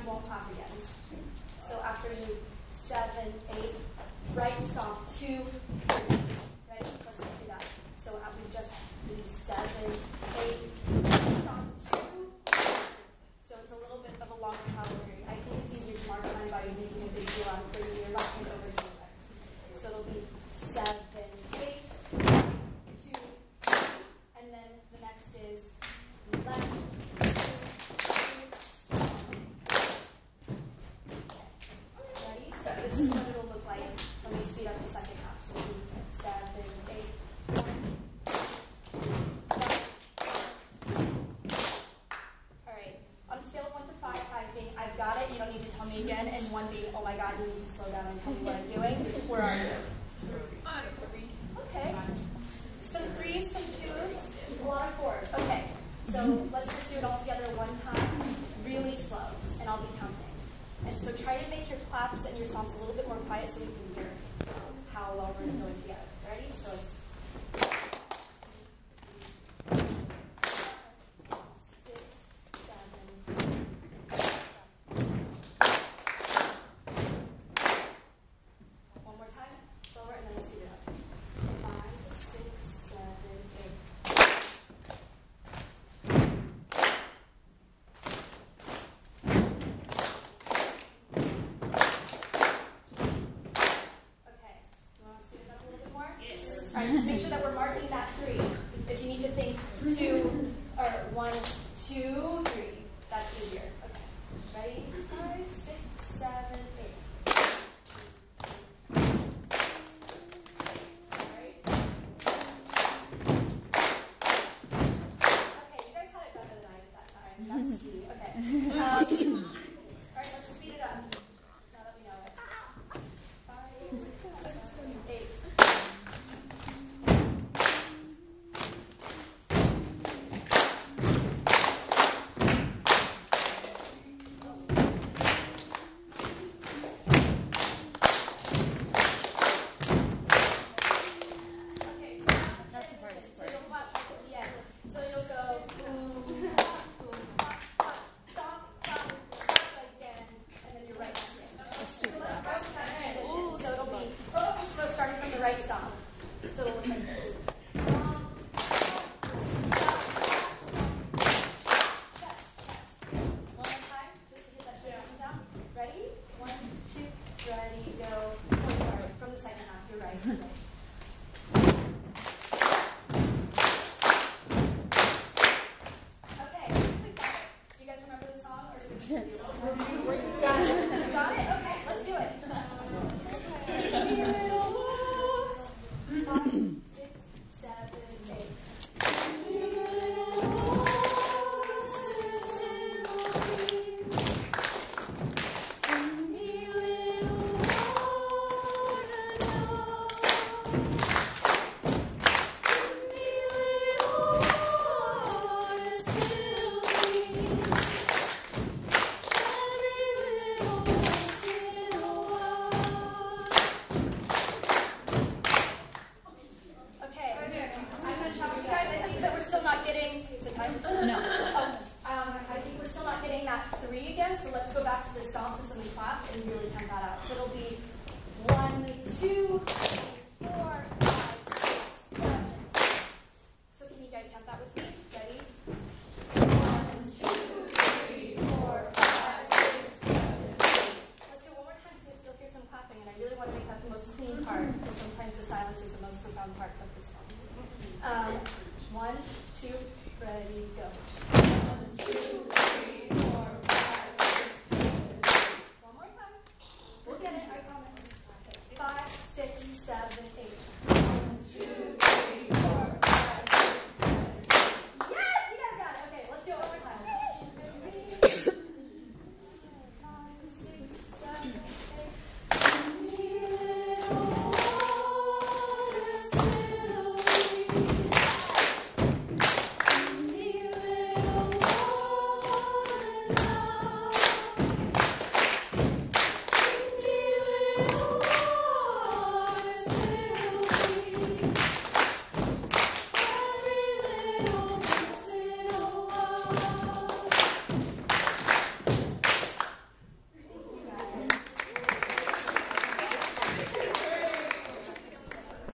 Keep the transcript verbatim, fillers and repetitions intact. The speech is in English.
won't clap again. So after you, seven, eight, right stomp, two, three. Ready? Let's just do that. So uh, we just did seven, eight, right stomp, two. So it's a little bit of a longer calorie. I think it's easier to mark time by making a big deal out of bringing your left hand over to your right. So it'll be seven, eight, two, and then the next is left, two, two, stomp. Ready? So this is what it'll look like when we speed up the second half. So we do seven, eight, one, two, all right. On a scale of one to five, five being I've got it, you don't need to tell me again, and one being oh my god, you need to slow down and tell me what I'm doing. Where are you? Okay. Some threes, some twos, a lot of fours. Okay. So let's just do it all together one time, really slow, and I'll be counting. And so try to make your claps and your stomps a little bit more quiet so we can hear how well we're going together. Ready? So it's six, seven. One more time. Slower, and then we'll speed it up. Five, six, seven, eight. All right, just make sure that we're marking that three. If you need to think two, or one, two, three, that's easier. Okay, ready? Five, six, seven, eight. Sorry. Okay, you guys had it better than I did that time. That's key. Okay. Um, all right, let's speed it up. Now that we know it. Five, six, seven, eight. Oh,